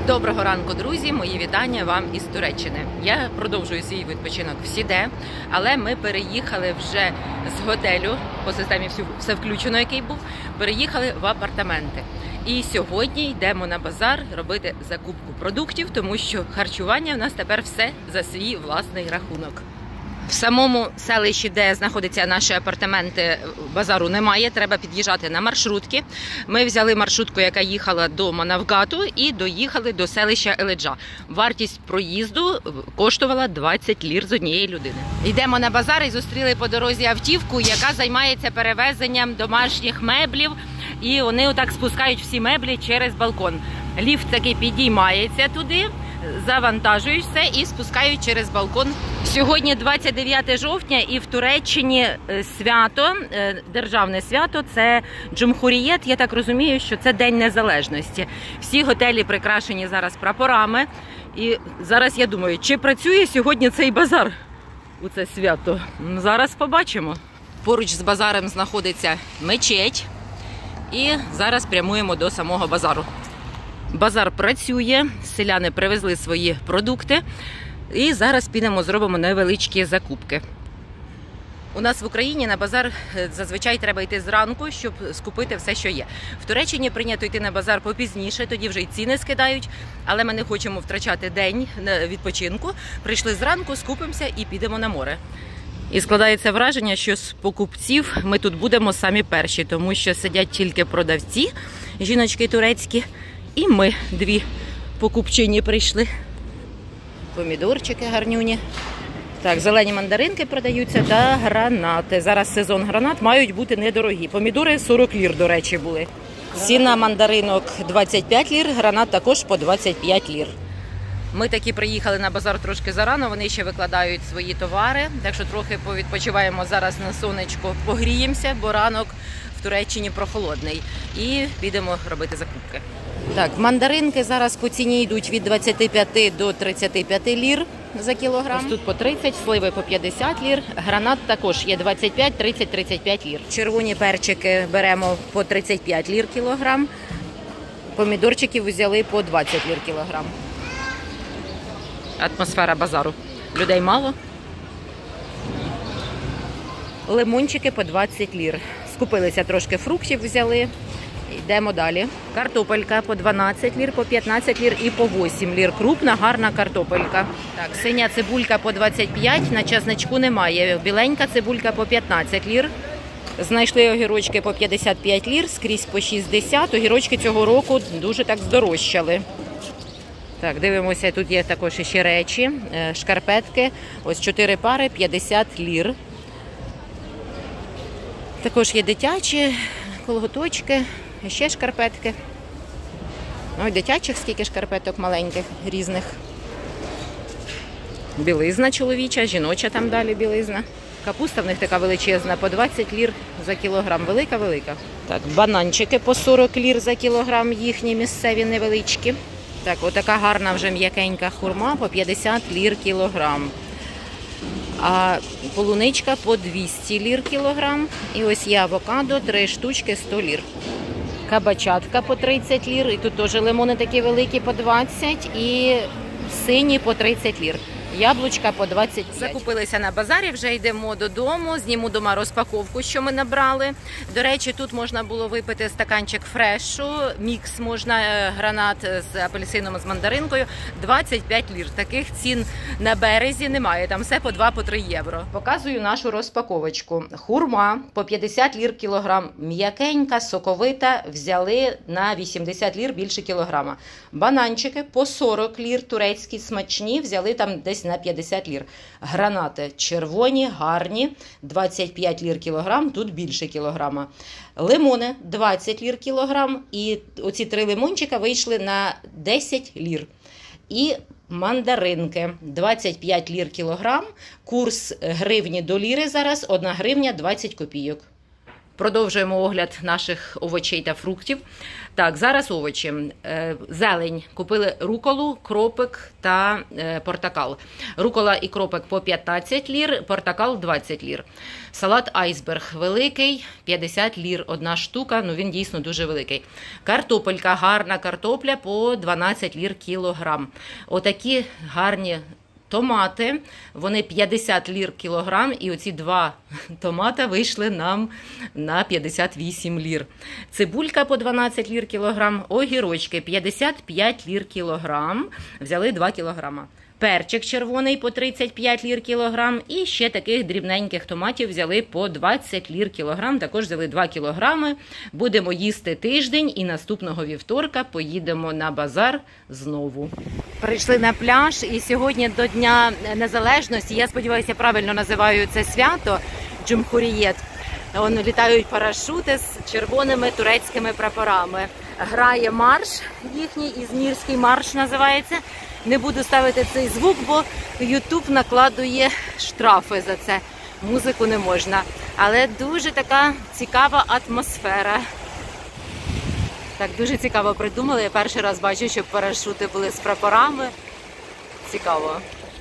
Доброго ранку, друзі! Мої вітання вам із Туреччини. Я продовжую свій відпочинок в Сіде, але ми переїхали вже з готелю, по системі все включено, який був, переїхали в апартаменти. І сьогодні йдемо на базар робити закупку продуктів, тому що харчування в нас тепер все за свій власний рахунок. В самому селищі, де знаходяться наші апартаменти, базару немає, треба під'їжджати на маршрутки. Ми взяли маршрутку, яка їхала до Манавгату, і доїхали до селища Еледжа. Вартість проїзду коштувала 20 лір з однієї людини. Йдемо на базар і зустріли по дорозі автівку, яка займається перевезенням домашніх меблів. І вони отак спускають всі меблі через балкон. Ліфт таки підіймається туди, завантажують все і спускають через балкон. Сьогодні 29 жовтня і в Туреччині свято, державне свято, це Джумхурієт. Я так розумію, що це День Незалежності. Всі готелі прикрашені зараз прапорами. І зараз я думаю, чи працює сьогодні цей базар у це свято? Зараз побачимо. Поруч з базаром знаходиться мечеть. І зараз прямуємо до самого базару. Базар працює, селяни привезли свої продукти. І зараз підемо, зробимо невеличкі закупки. У нас в Україні на базар зазвичай треба йти зранку, щоб скупити все, що є. В Туреччині прийнято йти на базар попізніше, тоді вже й ціни скидають. Але ми не хочемо втрачати день відпочинку. Прийшли зранку, скупимося і підемо на море. І складається враження, що з покупців ми тут будемо самі перші, тому що сидять тільки продавці, жіночки турецькі, і ми дві покупчині прийшли. Помідорчики гарнюні. Так, зелені мандаринки продаються та гранати. Зараз сезон гранат, мають бути недорогі. Помідори 40 лір, до речі, були. Ціна мандаринок 25 лір, гранат також по 25 лір. Ми таки приїхали на базар трошки зарано, вони ще викладають свої товари, так що трохи повідпочиваємо зараз на сонечко, погріємося, бо ранок в Туреччині прохолодний. І підемо робити закупки. Так, мандаринки зараз по ціні йдуть від 25 до 35 лір за кілограм. Ось тут по 30, сливи по 50 лір, гранат також є 25, 30, 35 лір. Червоні перчики беремо по 35 лір кілограм, помідорчиків взяли по 20 лір кілограм. Атмосфера базару. Людей мало. Лимончики по 20 лір. Скупилися трошки фруктів, взяли. Йдемо далі. Картопелька по 12 лір, по 15 лір і по 8 лір. Крупна, гарна картопелька. Так, синя цибулька по 25, на часничку немає. Біленька цибулька по 15 лір. Знайшли огірочки по 55 лір, скрізь по 60. Огірочки цього року дуже так здорожчали. Так, дивимося, тут є також ще речі, шкарпетки, ось 4 пари, 50 лір. Також є дитячі колготочки, ще шкарпетки. Ой, дитячих скільки шкарпеток маленьких, різних. Білизна чоловіча, жіноча там далі білизна. Капуста в них така величезна, по 20 лір за кілограм, велика-велика. Так, бананчики по 40 лір за кілограм, їхні місцеві невеличкі. Так, отака гарна вже м'якенька хурма по 50 лір кілограм. А полуничка по 200 лір кілограм. І ось є авокадо, 3 штучки 100 лір. Кабачатка по 30 лір. І тут теж лимони такі великі по 20 і сині по 30 лір. Яблучка по 25. Закупилися на базарі, вже йдемо додому, зніму дома розпаковку, що ми набрали. До речі, тут можна було випити стаканчик фрешу, мікс можна, гранат з апельсином, з мандаринкою, 25 лір. Таких цін на березі немає, там все по 2-3 євро. Показую нашу розпаковочку. Хурма по 50 лір кілограм, м'якенька, соковита, взяли на 80 лір більше кілограма. Бананчики по 40 лір, турецькі, смачні, взяли там десь на 50 лір. Гранати червоні, гарні, 25 лір кілограм, тут більше кілограма. Лимони 20 лір кілограм, і оці 3 лимончика вийшли на 10 лір. І мандаринки 25 лір кілограм, курс гривні до ліри зараз 1 гривня 20 копійок. Продовжуємо огляд наших овочей та фруктів. Так, зараз овочі. Зелень. Купили руколу, кропик та портокал. Рукола і кропик по 15 лір, портокал 20 лір. Салат айсберг великий, 50 лір одна штука, ну він дійсно дуже великий. Картопелька, гарна картопля по 12 лір кілограм. Отакі гарні томати, вони 50 лір кілограм, і оці 2 томата вийшли нам на 58 лір. Цибулька по 12 лір кілограм, огірочки 55 лір кілограм, взяли 2 кілограма. Перчик червоний по 35 лір кілограм, і ще таких дрібненьких томатів взяли по 20 лір кілограм, також взяли 2 кілограми. Будемо їсти тиждень і наступного вівторка поїдемо на базар знову. Прийшли на пляж і сьогодні до Дня Незалежності, я сподіваюся, правильно називаю це свято, Джумхурієт. Вон літають парашути з червоними турецькими прапорами. Грає марш їхній, ізмірський марш називається. Не буду ставити цей звук, бо YouTube накладує штрафи за це. Музику не можна. Але дуже така цікава атмосфера. Так, дуже цікаво придумали. Я перший раз бачу, щоб парашути були з прапорами. Цікаво.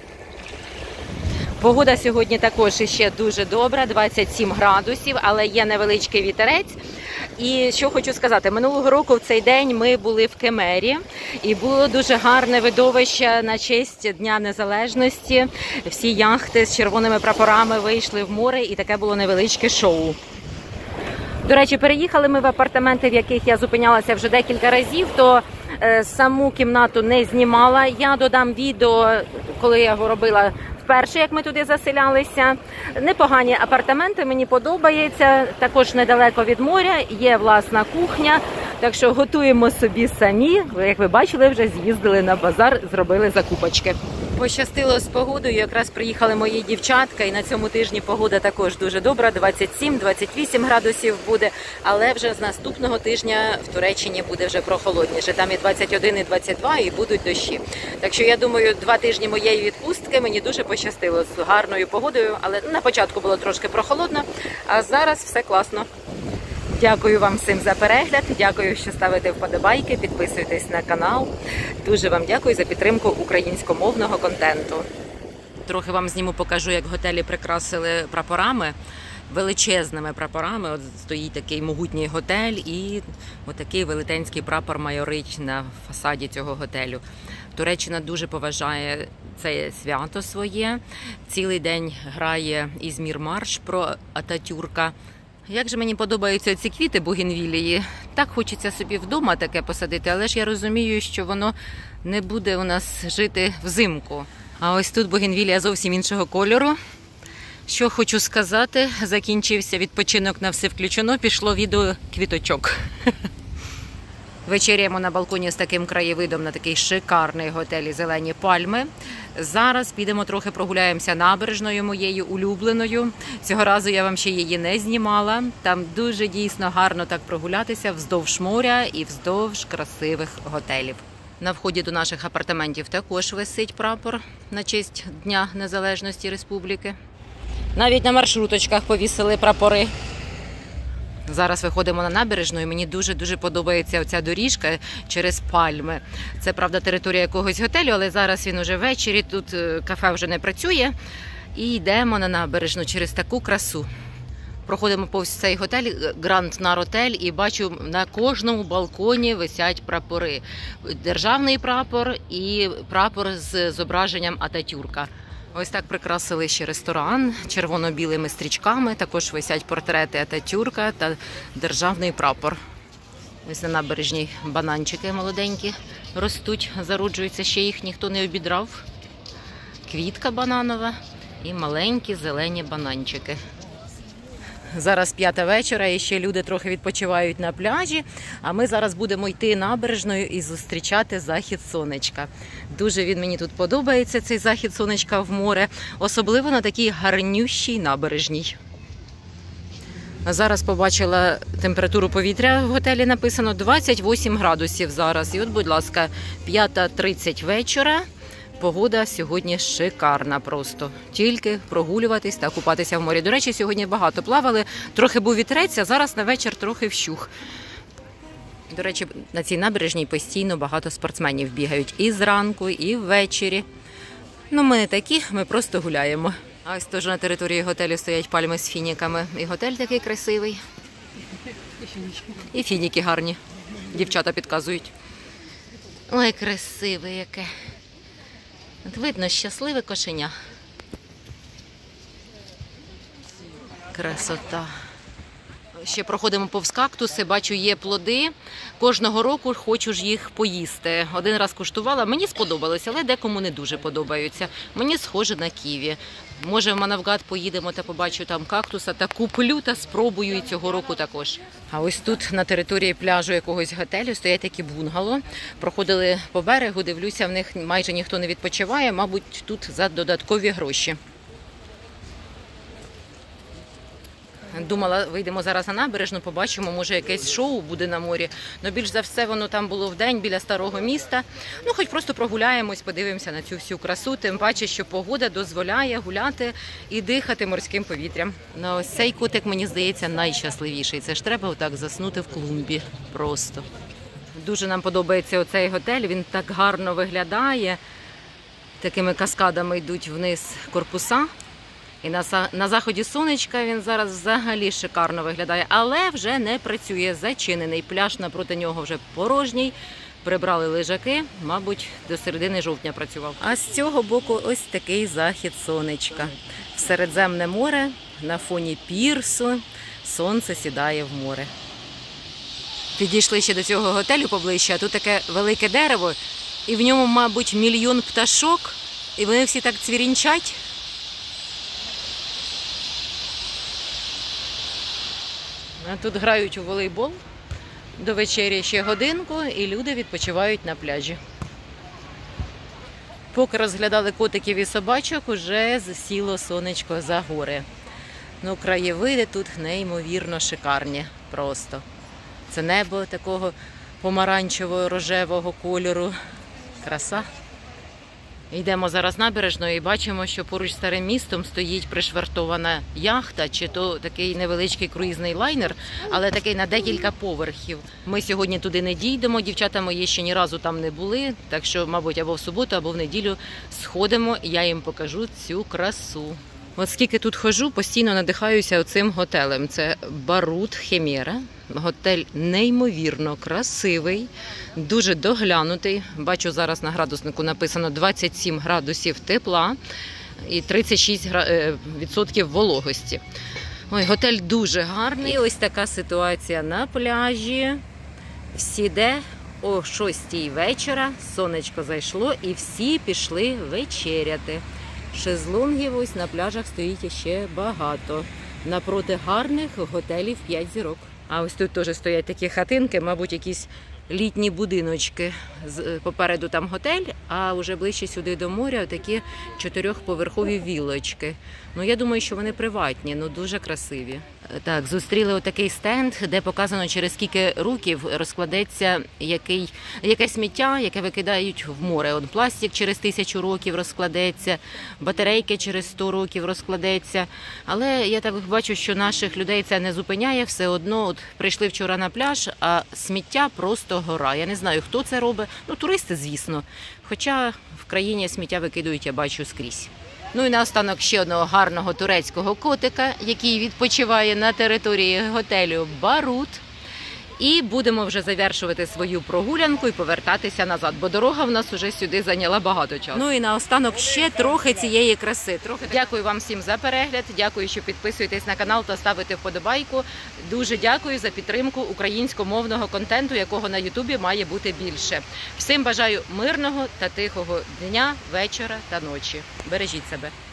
Погода сьогодні також іще дуже добра, 27 градусів, але є невеличкий вітерець. І що хочу сказати, минулого року в цей день ми були в Кемері, і було дуже гарне видовище на честь Дня Незалежності. Всі яхти з червоними прапорами вийшли в море, і таке було невеличке шоу. До речі, переїхали ми в апартаменти, в яких я зупинялася вже декілька разів, то саму кімнату не знімала. Я додам відео, коли я його робила вперше, як ми туди заселялися. Непогані апартаменти, мені подобається. Також недалеко від моря, є власна кухня. Так що готуємо собі самі. Як ви бачили, вже з'їздили на базар, зробили закупочки. Пощастило з погодою, якраз приїхали мої дівчатка, і на цьому тижні погода також дуже добра, 27-28 градусів буде, але вже з наступного тижня в Туреччині буде вже прохолодніше, там і 21, і 22, і будуть дощі. Так що я думаю, 2 тижні моєї відпустки мені дуже пощастило з гарною погодою, але на початку було трошки прохолодно, а зараз все класно. Дякую вам всім за перегляд, дякую, що ставите вподобайки, підписуйтесь на канал. Дуже вам дякую за підтримку українськомовного контенту. Трохи вам зніму, покажу, як готелі прикрасили прапорами, величезними прапорами. От стоїть такий могутній готель і отакий велетенський прапор майорить на фасаді цього готелю. Туреччина дуже поважає це свято своє. Цілий день грає Ізмір марш про Ататюрка. Як же мені подобаються ці квіти бугенвілії. Так хочеться собі вдома таке посадити, але ж я розумію, що воно не буде у нас жити взимку. А ось тут бугенвілія зовсім іншого кольору. Що хочу сказати, закінчився відпочинок на все включено, пішло відео квіточок. Вечеряємо на балконі з таким краєвидом на такий шикарний готель «Зелені пальми». Зараз підемо трохи прогуляємося набережною моєю улюбленою. Цього разу я вам ще її не знімала. Там дуже дійсно гарно так прогулятися вздовж моря і вздовж красивих готелів. На вході до наших апартаментів також висить прапор на честь Дня Незалежності Республіки. Навіть на маршруточках повісили прапори. Зараз виходимо на набережну, і мені дуже-дуже подобається оця доріжка через пальми. Це, правда, територія якогось готелю, але зараз він уже ввечері, тут кафе вже не працює. І йдемо на набережну через таку красу. Проходимо повз цей готель, Гранд Наротель, і бачу, на кожному балконі висять прапори. Державний прапор і прапор з зображенням Ататюрка. Ось так прикрасили ще ресторан червоно-білими стрічками. Також висять портрети Ататюрка та державний прапор. Ось на набережній бананчики молоденькі ростуть, зароджуються, ще їх ніхто не обідрав. Квітка бананова і маленькі зелені бананчики. Зараз 5 вечора і ще люди трохи відпочивають на пляжі, а ми зараз будемо йти набережною і зустрічати захід сонечка. Дуже він мені тут подобається, цей захід сонечка в море, особливо на такій гарнющій набережній. Зараз побачила температуру повітря в готелі, написано 28 градусів зараз. І от, будь ласка, 5:30 вечора. Погода сьогодні шикарна просто. Тільки прогулюватись та купатися в морі. До речі, сьогодні багато плавали. Трохи був вітерець, а зараз на вечір трохи вщух. До речі, на цій набережній постійно багато спортсменів бігають і зранку, і ввечері. Ну, ми не такі, ми просто гуляємо. А ось теж на території готелю стоять пальми з фініками. І готель такий красивий. І фініки гарні. Дівчата підказують. Ой, красиве яке. От видно, щасливе кошеня. Красота. Ще проходимо повз кактуси, бачу, є плоди. Кожного року хочу ж їх поїсти. Один раз куштувала, мені сподобалося, але декому не дуже подобаються. Мені схоже на ківі. Може, в Манавгат поїдемо та побачу там кактуса, та куплю та спробую і цього року також. А ось тут на території пляжу якогось готелю стоять такі бунгало. Проходили по берегу, дивлюся, в них майже ніхто не відпочиває, мабуть, тут за додаткові гроші. Думала, вийдемо зараз на набережну, побачимо, може якесь шоу буде на морі. Но більш за все воно там було вдень біля старого міста. Ну, хоч просто прогуляємось, подивимося на цю всю красу. Тим паче, що погода дозволяє гуляти і дихати морським повітрям. На ось цей кутик, мені здається, найщасливіший. Це ж треба отак заснути в клумбі просто. Дуже нам подобається оцей готель, він так гарно виглядає. Такими каскадами йдуть вниз корпуса. І на заході сонечка він зараз взагалі шикарно виглядає, але вже не працює, зачинений. Пляж напроти нього вже порожній, прибрали лежаки, мабуть, до середини жовтня працював. А з цього боку ось такий захід сонечка. В Середземне море, на фоні пірсу, сонце сідає в море. Підійшли ще до цього готелю поближче, а тут таке велике дерево, і в ньому, мабуть, мільйон пташок, і вони всі так цвірінчать. А тут грають у волейбол, до вечері ще годинку, і люди відпочивають на пляжі. Поки розглядали котиків і собачок, уже засіло сонечко за гори. Ну, краєвиди тут неймовірно шикарні просто. Це небо такого помаранчево-рожевого кольору. Краса. Йдемо зараз набережною і бачимо, що поруч з старим містом стоїть пришвартована яхта, чи то такий невеличкий круїзний лайнер, але такий на декілька поверхів. Ми сьогодні туди не дійдемо, дівчата мої ще ні разу там не були, так що, мабуть, або в суботу, або в неділю сходимо, і я їм покажу цю красу. От скільки тут ходжу, постійно надихаюся оцим готелем. Це Барут Хемєра. Готель неймовірно красивий, дуже доглянутий. Бачу, зараз на градуснику написано 27 градусів тепла і 36% вологості. Ой, готель дуже гарний. І ось така ситуація на пляжі. Всі де о 6 вечора, сонечко зайшло і всі пішли вечеряти. Шезлонгів ось на пляжах стоїть ще багато. Напроти гарних готелів 5 зірок. А ось тут теж стоять такі хатинки, мабуть, якісь літні будиночки. Попереду там готель, а вже ближче сюди до моря такі 4-поверхові вілочки. Ну, я думаю, що вони приватні, ну дуже красиві. Так, зустріли отакий стенд, де показано, через скільки років розкладеться яке сміття, яке викидають в море. От пластик через 1000 років розкладеться, батарейки через 100 років розкладеться. Але я так бачу, що наших людей це не зупиняє, все одно. От прийшли вчора на пляж, а сміття просто гора. Я не знаю, хто це робить. Ну, туристи, звісно. Хоча в країні сміття викидують, я бачу, скрізь. Ну і наостанок ще одного гарного турецького котика, який відпочиває на території готелю Барут. І будемо вже завершувати свою прогулянку і повертатися назад, бо дорога в нас вже сюди зайняла багато часу. Ну і наостанок ще трохи цієї краси. Дякую вам всім за перегляд, дякую, що підписуєтесь на канал та ставите вподобайку. Дуже дякую за підтримку українськомовного контенту, якого на Ютубі має бути більше. Всім бажаю мирного та тихого дня, вечора та ночі. Бережіть себе.